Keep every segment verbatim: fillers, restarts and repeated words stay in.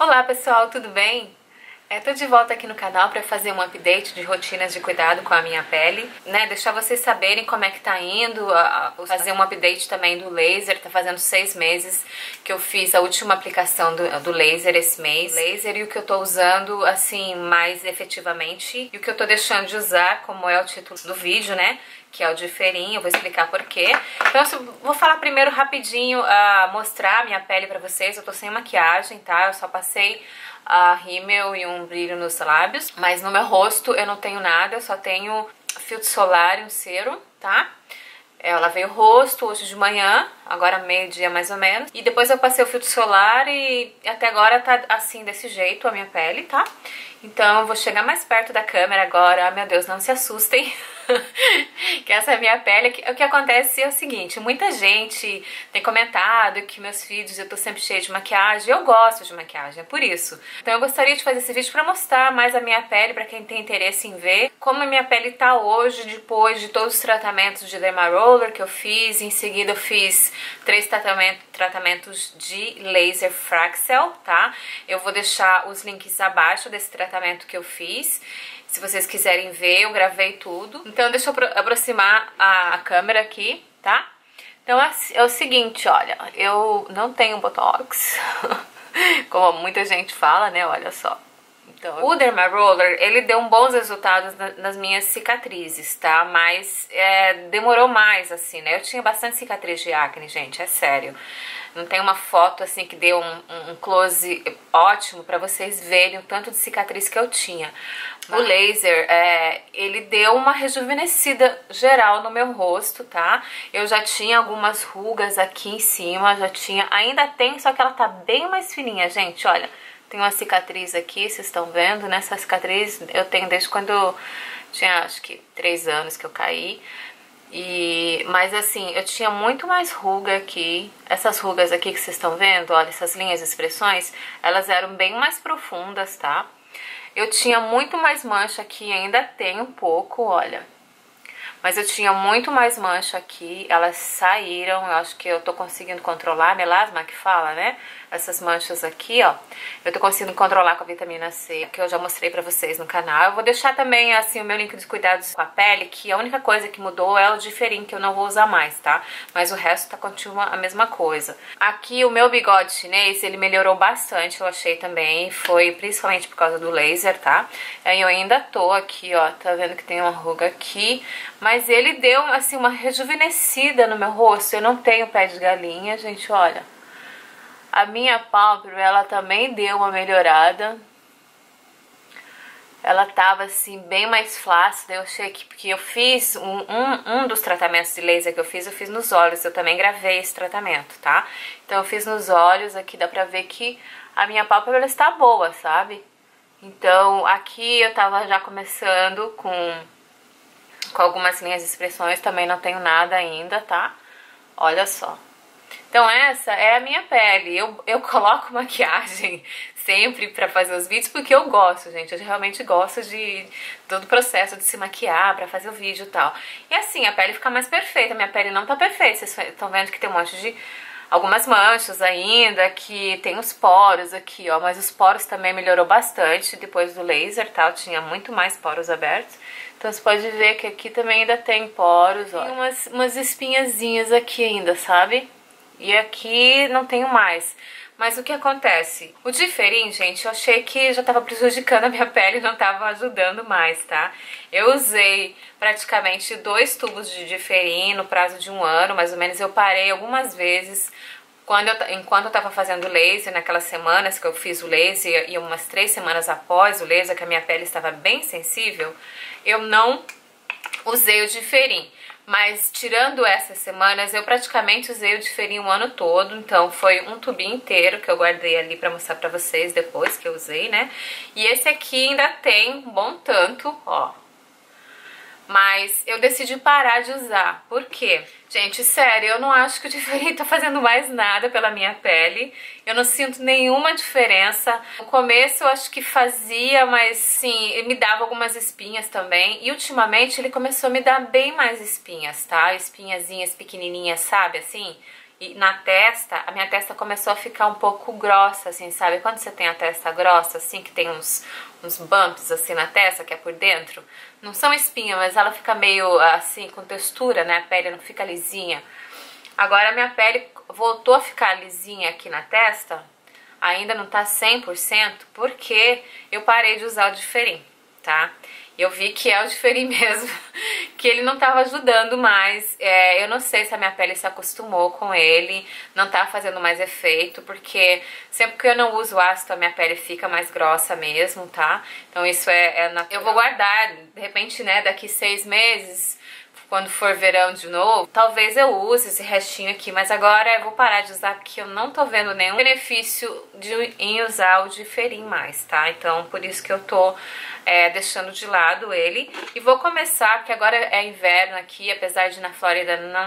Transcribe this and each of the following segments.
Olá pessoal, tudo bem? É, tô de volta aqui no canal para fazer um update de rotinas de cuidado com a minha pele, né? Deixar vocês saberem como é que tá indo, a, a, fazer um update também do laser. Tá fazendo seis meses que eu fiz a última aplicação do, do laser esse mês. Laser e o que eu tô usando, assim, mais efetivamente. E o que eu tô deixando de usar, como é o título do vídeo, né? Que é o Diferin, eu vou explicar por quê. Então eu vou falar primeiro rapidinho, uh, mostrar a minha pele pra vocês. Eu tô sem maquiagem, tá? Eu só passei a rímel e um brilho nos lábios, mas no meu rosto eu não tenho nada, eu só tenho filtro solar e um cero, tá? Eu lavei o rosto hoje de manhã, agora meio-dia mais ou menos, e depois eu passei o filtro solar e até agora tá assim, desse jeito a minha pele, tá? Então eu vou chegar mais perto da câmera agora. Ah, meu Deus, não se assustem. Que essa é a minha pele. O que acontece é o seguinte, muita gente tem comentado que meus vídeos eu tô sempre cheia de maquiagem. Eu gosto de maquiagem, é por isso. Então eu gostaria de fazer esse vídeo pra mostrar mais a minha pele, pra quem tem interesse em ver como a minha pele tá hoje, depois de todos os tratamentos de Derma Roller que eu fiz. Em seguida eu fiz três tratamentos, tratamentos de laser Fraxel, tá? Eu vou deixar os links abaixo desse tratamento que eu fiz. Se vocês quiserem ver, eu gravei tudo. Então deixa eu aproximar a câmera aqui, tá? Então é o seguinte, olha, eu não tenho botox, como muita gente fala, né? Olha só. Então, o Derma Roller, ele deu um bons resultados na, nas minhas cicatrizes, tá? Mas é, demorou mais, assim, né? Eu tinha bastante cicatriz de acne, gente, é sério. Não tem uma foto, assim, que deu um, um close ótimo pra vocês verem o tanto de cicatriz que eu tinha. O laser, é, ele deu uma rejuvenescida geral no meu rosto, tá? Eu já tinha algumas rugas aqui em cima, já tinha, ainda tem, só que ela tá bem mais fininha, gente, olha. Tem uma cicatriz aqui, vocês estão vendo, né? Essa cicatriz eu tenho desde quando eu tinha, acho que, três anos que eu caí. E, mas assim, eu tinha muito mais ruga aqui. Essas rugas aqui que vocês estão vendo, olha, essas linhas de expressões, elas eram bem mais profundas, tá? Eu tinha muito mais mancha aqui, ainda tem um pouco, olha. Mas eu tinha muito mais mancha aqui, elas saíram, eu acho que eu tô conseguindo controlar, melasma que fala, né? Essas manchas aqui, ó, eu tô conseguindo controlar com a vitamina C, que eu já mostrei pra vocês no canal. Eu vou deixar também, assim, o meu link de cuidados com a pele, que a única coisa que mudou é o Diferin, que eu não vou usar mais, tá? Mas o resto tá continua a mesma coisa. Aqui, o meu bigode chinês, ele melhorou bastante, eu achei também, foi principalmente por causa do laser, tá? Aí eu ainda tô aqui, ó, tá vendo que tem uma ruga aqui, mas ele deu, assim, uma rejuvenescida no meu rosto. Eu não tenho pé de galinha, gente, olha. A minha pálpebra, ela também deu uma melhorada. Ela tava, assim, bem mais flácida. Eu achei que, porque eu fiz um, um, um dos tratamentos de laser que eu fiz, eu fiz nos olhos. Eu também gravei esse tratamento, tá? Então eu fiz nos olhos, aqui dá pra ver que a minha pálpebra, ela está boa, sabe? Então aqui eu tava já começando com... com algumas linhas de expressões, também não tenho nada ainda, tá? Olha só. Então essa é a minha pele. Eu, eu coloco maquiagem sempre pra fazer os vídeos porque eu gosto, gente. Eu realmente gosto de todo o processo de se maquiar pra fazer o vídeo e tal. E assim, a pele fica mais perfeita. Minha pele não tá perfeita. Vocês estão vendo que tem um monte de... algumas manchas ainda, que tem os poros aqui, ó. Mas os poros também melhorou bastante depois do laser, tá? Eu tinha muito mais poros abertos. Então você pode ver que aqui também ainda tem poros, ó. Tem umas, umas espinhazinhas aqui ainda, sabe? E aqui não tenho mais. Mas o que acontece? O Diferin, gente, eu achei que já tava prejudicando a minha pele e não tava ajudando mais, tá? Eu usei praticamente dois tubos de Diferin no prazo de um ano, mais ou menos. Eu parei algumas vezes quando eu, enquanto eu tava fazendo laser, naquelas semanas que eu fiz o laser e umas três semanas após o laser, que a minha pele estava bem sensível, eu não usei o Diferin. Mas tirando essas semanas, eu praticamente usei o Diferin o ano todo. Então foi um tubinho inteiro que eu guardei ali pra mostrar pra vocês depois que eu usei, né? E esse aqui ainda tem um bom tanto, ó. Mas eu decidi parar de usar. Por quê? Gente, sério, eu não acho que o Diferin tá fazendo mais nada pela minha pele. Eu não sinto nenhuma diferença. No começo eu acho que fazia, mas sim, me dava algumas espinhas também. E ultimamente ele começou a me dar bem mais espinhas, tá? Espinhazinhas pequenininhas, sabe, assim? E na testa, a minha testa começou a ficar um pouco grossa, assim, sabe? Quando você tem a testa grossa, assim, que tem uns, uns bumps, assim, na testa, que é por dentro. Não são espinhas, mas ela fica meio, assim, com textura, né? A pele não fica lisinha. Agora a minha pele voltou a ficar lisinha aqui na testa. Ainda não tá cem por cento, porque eu parei de usar o Diferim, tá? Eu vi que é o Diferim mesmo, que ele não tava ajudando mais. É, eu não sei se a minha pele se acostumou com ele, não tá fazendo mais efeito, porque sempre que eu não uso ácido a minha pele fica mais grossa mesmo, tá? Então isso é, é natural. Eu vou guardar, de repente, né, daqui seis meses, quando for verão de novo, talvez eu use esse restinho aqui, mas agora eu vou parar de usar porque eu não tô vendo nenhum benefício de, em usar o Diferim mais, tá? Então, por isso que eu tô é, deixando de lado ele. E vou começar, porque agora é inverno aqui, apesar de na Flórida não,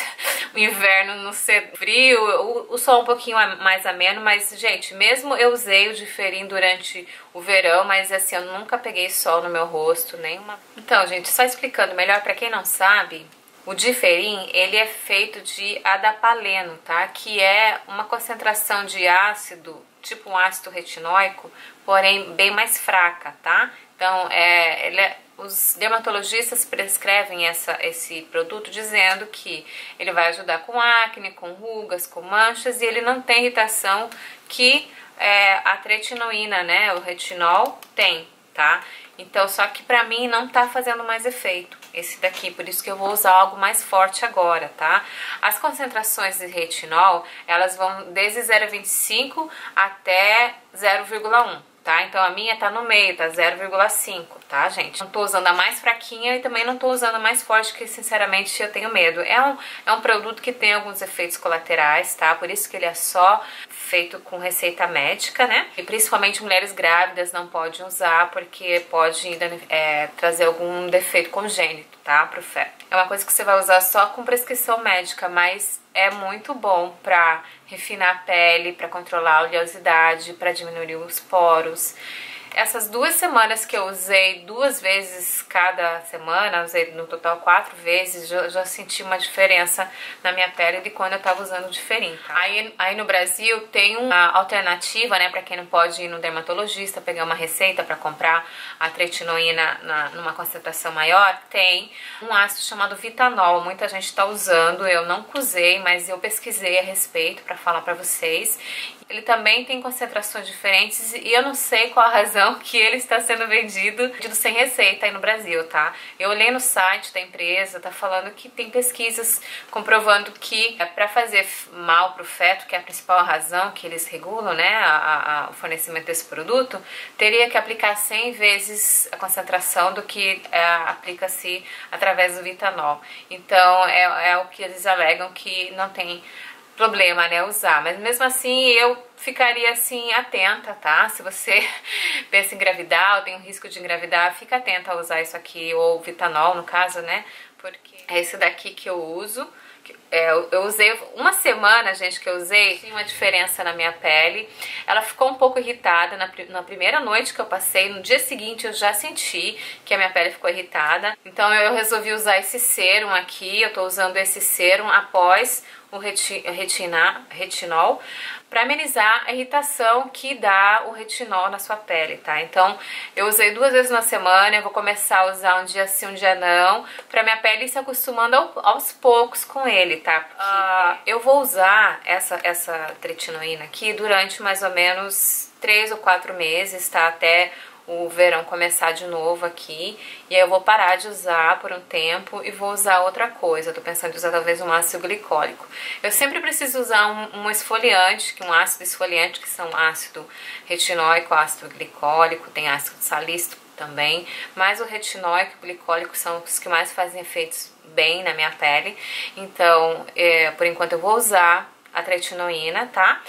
o inverno não ser frio, o, o sol um pouquinho mais ameno, mas, gente, mesmo eu usei o Diferim durante o verão, mas assim, eu nunca peguei sol no meu rosto, nenhuma. Então, gente, só explicando melhor pra quem não sabe, o Diferim, ele é feito de adapaleno, tá? Que é uma concentração de ácido, tipo um ácido retinóico, porém bem mais fraca, tá? Então, é, ele é, os dermatologistas prescrevem essa, esse produto dizendo que ele vai ajudar com acne, com rugas, com manchas, e ele não tem irritação que é, a tretinoína, né, o retinol tem, tá? Então, só que pra mim não tá fazendo mais efeito esse daqui, por isso que eu vou usar algo mais forte agora, tá? As concentrações de retinol, elas vão desde zero vírgula vinte e cinco até zero vírgula um, tá? Então a minha tá no meio, tá zero vírgula cinco, tá, gente? Não tô usando a mais fraquinha e também não tô usando a mais forte, que sinceramente eu tenho medo. É um, é um produto que tem alguns efeitos colaterais, tá? Por isso que ele é só feito com receita médica, né? E principalmente mulheres grávidas não podem usar, porque pode é, trazer algum defeito congênito, tá? Pro feto. É uma coisa que você vai usar só com prescrição médica, mas é muito bom pra refinar a pele, pra controlar a oleosidade, pra diminuir os poros. Essas duas semanas que eu usei duas vezes cada semana, usei no total quatro vezes, já, já senti uma diferença na minha pele de quando eu tava usando o Diferim, tá? Aí, aí no Brasil tem uma alternativa, né, pra quem não pode ir no dermatologista, pegar uma receita pra comprar a tretinoína na, numa concentração maior, tem um ácido chamado Vitanol. Muita gente tá usando, eu não usei, mas eu pesquisei a respeito pra falar pra vocês. Ele também tem concentrações diferentes e eu não sei qual a razão que ele está sendo vendido, vendido sem receita aí no Brasil, tá? Eu olhei no site da empresa, tá falando que tem pesquisas comprovando que é para fazer mal pro feto, que é a principal razão que eles regulam, né, a, a, o fornecimento desse produto, teria que aplicar cem vezes a concentração do que é, aplica-se através do Vitanol. Então é, é o que eles alegam que não tem problema, né, usar, mas mesmo assim eu ficaria assim atenta, tá? Se você pensa em engravidar ou tem um risco de engravidar, fica atenta a usar isso aqui, ou Vitanol no caso, né, porque é esse daqui que eu uso. É, eu usei uma semana, gente, que eu usei, tinha uma diferença na minha pele. Ela ficou um pouco irritada na, na primeira noite que eu passei. No dia seguinte eu já senti que a minha pele ficou irritada. Então eu resolvi usar esse sérum aqui. Eu tô usando esse sérum após o reti, retina, retinol, para amenizar a irritação que dá o retinol na sua pele, tá? Então, eu usei duas vezes na semana, eu vou começar a usar um dia sim, um dia não, pra minha pele ir se acostumando ao, aos poucos com ele, tá? Uh, eu vou usar essa, essa tretinoína aqui durante mais ou menos três ou quatro meses, tá? Até o verão começar de novo aqui, e aí eu vou parar de usar por um tempo e vou usar outra coisa. Eu tô pensando em usar talvez um ácido glicólico. Eu sempre preciso usar um, um esfoliante, que um ácido esfoliante, que são ácido retinóico, ácido glicólico, tem ácido salícico também, mas o retinóico e o glicólico são os que mais fazem efeitos bem na minha pele. Então, é, por enquanto eu vou usar a tretinoína, tá?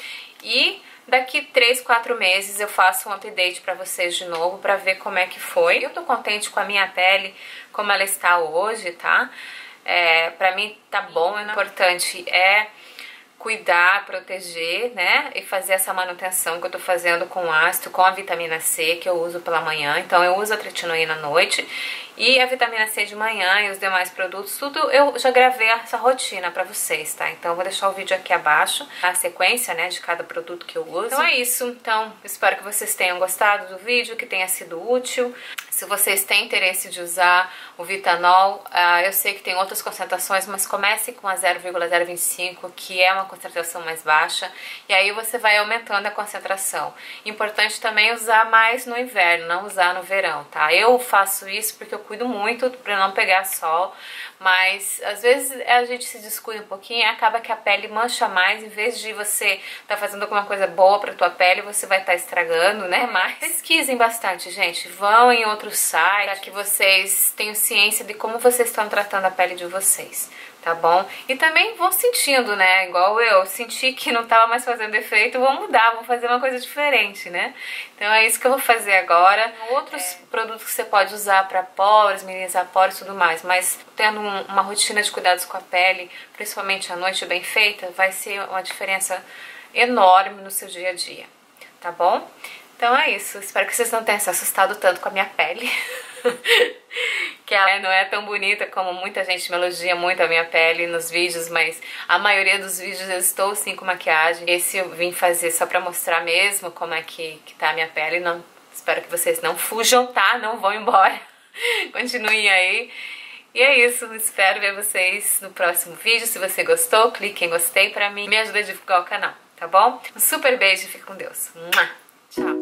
E daqui três, quatro meses eu faço um update pra vocês de novo, pra ver como é que foi. Eu tô contente com a minha pele, como ela está hoje, tá? É, pra mim tá bom, o importante é cuidar, proteger, né? E fazer essa manutenção que eu tô fazendo com o ácido, com a vitamina C, que eu uso pela manhã. Então eu uso a tretinoína à noite e a vitamina C de manhã e os demais produtos, tudo eu já gravei essa rotina pra vocês, tá? Então eu vou deixar o vídeo aqui abaixo, a sequência, né, de cada produto que eu uso. Então é isso. Então espero que vocês tenham gostado do vídeo, que tenha sido útil. Se vocês têm interesse de usar o Vitanol, uh, eu sei que tem outras concentrações, mas comece com a zero vírgula zero vinte e cinco, que é uma concentração mais baixa, e aí você vai aumentando a concentração. Importante também usar mais no inverno, não usar no verão, tá? Eu faço isso porque eu cuido muito para não pegar sol, mas às vezes a gente se descuida um pouquinho e acaba que a pele mancha mais, em vez de você estar tá fazendo alguma coisa boa para tua pele, você vai estar tá estragando, né? Mas pesquisem bastante, gente. Vão em outros sites para que vocês tenham ciência de como vocês estão tratando a pele de vocês, tá bom? E também vão sentindo, né? Igual eu, senti que não tava mais fazendo efeito, vou mudar, vou fazer uma coisa diferente, né? Então é isso que eu vou fazer agora. Outros é. produtos que você pode usar para poros, minimizar poros e tudo mais, mas tendo um, uma rotina de cuidados com a pele, principalmente à noite bem feita, vai ser uma diferença enorme no seu dia a dia, tá bom? Então é isso, espero que vocês não tenham se assustado tanto com a minha pele. Que ela não é tão bonita como muita gente me elogia muito a minha pele nos vídeos, mas a maioria dos vídeos eu estou sim com maquiagem. Esse eu vim fazer só pra mostrar mesmo como é que, que tá a minha pele. Não, espero que vocês não fujam, tá? Não vão embora. Continuem aí. E é isso, espero ver vocês no próximo vídeo. Se você gostou, clique em gostei pra mim. Me ajuda a divulgar o canal, tá bom? Um super beijo e fique com Deus. Tchau!